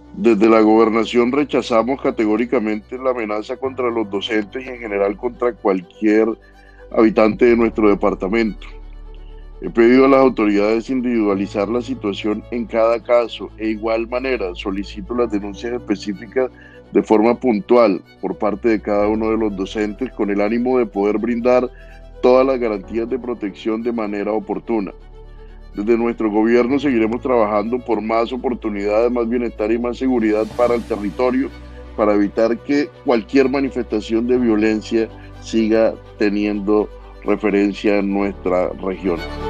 Desde la gobernación rechazamos categóricamente la amenaza contra los docentes y en general contra cualquier habitante de nuestro departamento. He pedido a las autoridades individualizar la situación en cada caso e igual manera solicito las denuncias específicas de forma puntual por parte de cada uno de los docentes con el ánimo de poder brindar todas las garantías de protección de manera oportuna. Desde nuestro gobierno seguiremos trabajando por más oportunidades, más bienestar y más seguridad para el territorio, para evitar que cualquier manifestación de violencia siga teniendo referencia en nuestra región.